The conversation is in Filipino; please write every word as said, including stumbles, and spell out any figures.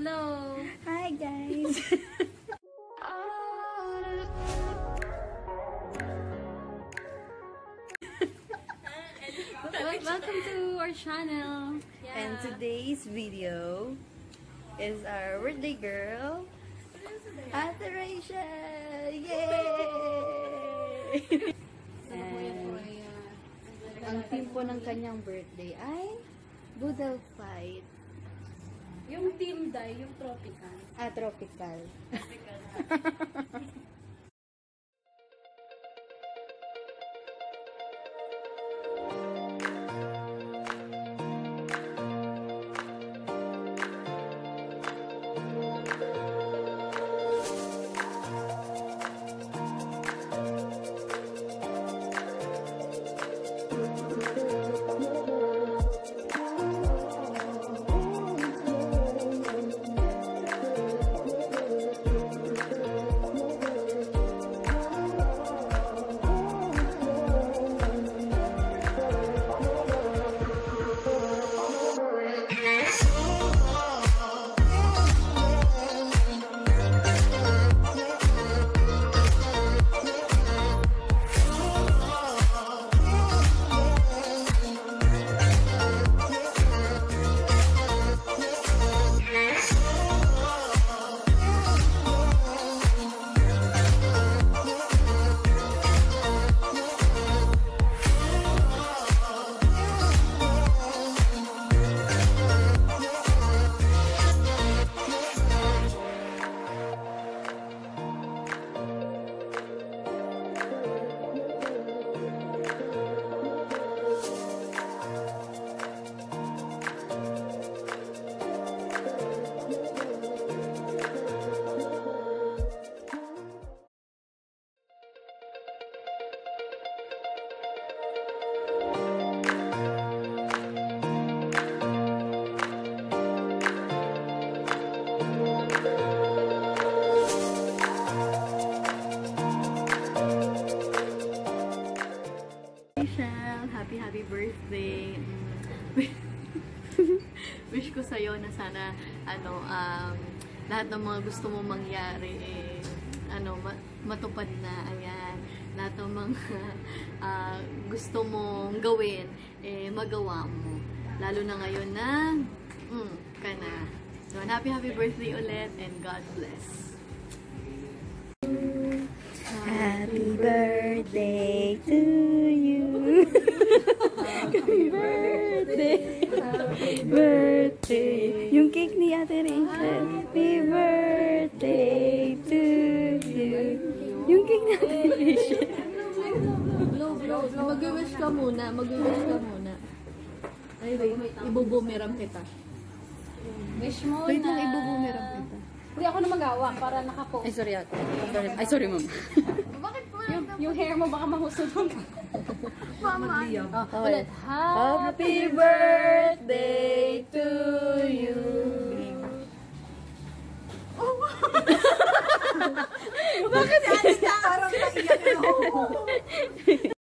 Hello! Hi guys! Welcome to our channel! Yeah. And today's video is our birthday girl, Ate Rachelle! Yay! And ang theme po ng kanyang birthday ay Boodle Fight. Yung team dye, yung tropical. Ah, tropical. Tropical. Rachelle, happy happy birthday. Wish ko sa'yo na sana ano um, lahat ng mga gusto mo mangyari eh, ano matupad na. Ayan, lahat ng mga uh, gusto mong gawin eh magawa mo, lalo na ngayon na mm, ka na. So happy happy birthday ulit and God bless. Happy birthday to you. Happy birthday. Happy birthday. Yung cake ni Ate Rachel. Happy birthday to you. Yung cake ni Ate Rachel. Mag-wish ka muna. Mag-wish ka muna. Ay, wait. Ibubumiram kita. Wish mo wait na. Wait lang, ibubumiram kita. Hindi ako na magawa para nakapost. Ay, sorry ate. Ay, sorry ma'am. Bakit po? Yung, yung hair mo baka mahusod mo. Mama. Oh, Ulit. Happy birthday to